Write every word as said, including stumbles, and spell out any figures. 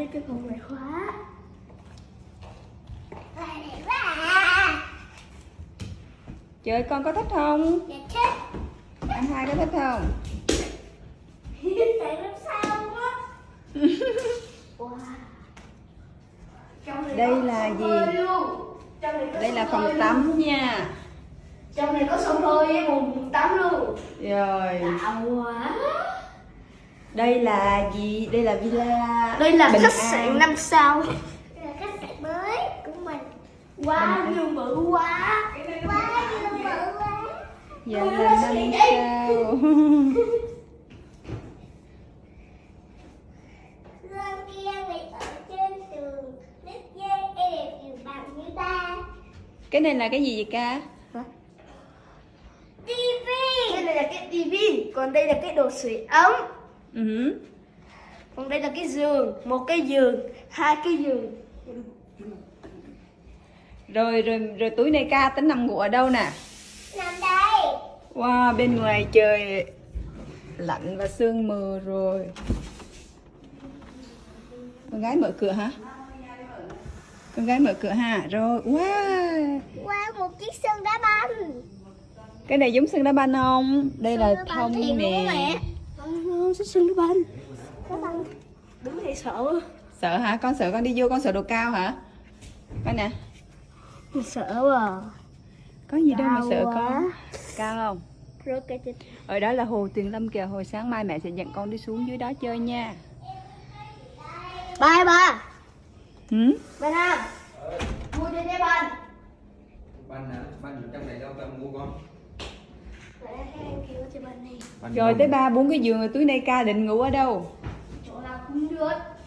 đến cái phòng này khóa. Trời, con có thích không? Dạ thích. Anh hai có thích không? Tại làm sao quá. Wow. Trong này Đây có là sông gì? hơi luôn. Trong này có Đây là sông phòng hơi tắm luôn. nha. Trong này có sông hơi với bồn tắm luôn. Rồi. Lạ quá. Đây là gì? Đây là villa. Đây là Bình khách An. sạn năm sao. Đây là khách sạn mới của mình. Wow, giường bự quá. Wow, giường bự quá. Dạ là năm sao. Gương kia bị ở trên tường. Nước dê đẹp nhiều bằng như ta. Cái này là cái gì vậy ca? Tivi. Đây là cái tivi, còn đây là cái đồ sưởi ấm. Ừ. Còn đây là cái giường, một cái giường, hai cái giường. Rồi rồi rồi túi này ca tính nằm ngủ ở đâu nè? Nằm đây. Wow, bên ngoài trời lạnh và sương mù rồi. Con gái mở cửa hả? Con gái mở cửa ha. Rồi, wow. Wow, một chiếc sân đá banh. Cái này giống sân đá banh không? Đây là thông nè. Không, sẽ sân đá banh. Đá banh. Đúng thì sợ. Sợ hả? Con sợ con đi vô con sợ độ cao hả? Coi nè. Mình sợ à. Có gì đâu mà Cao sợ quá. con. Cao không? Rồi cái trên. Ở đó là hồ Tuyền Lâm kìa. Hồi sáng mai mẹ sẽ dẫn con đi xuống dưới đó chơi nha. Ba ba. Ừ? Ba Nam. Mua cho đá banh. Banh hả? Banh ở trong này đâu tao mua con? Vậy là các em kêu cho banh đi. Banh Rồi không? tới ba bốn cái giường rồi túi này ca định ngủ ở đâu? Chỗ nào cũng được.